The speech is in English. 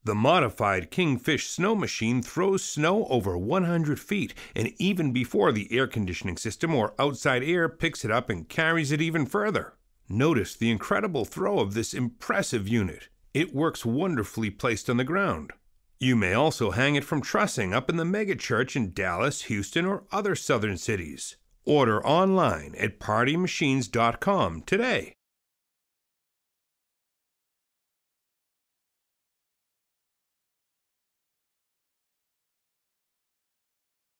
The modified Kingfish snow machine throws snow over 100 feet, and even before the air conditioning system or outside air picks it up and carries it even further. Notice the incredible throw of this impressive unit. It works wonderfully placed on the ground. You may also hang it from trussing up in the megachurch in Dallas, Houston, or other southern cities. Order online at partymachines.com today.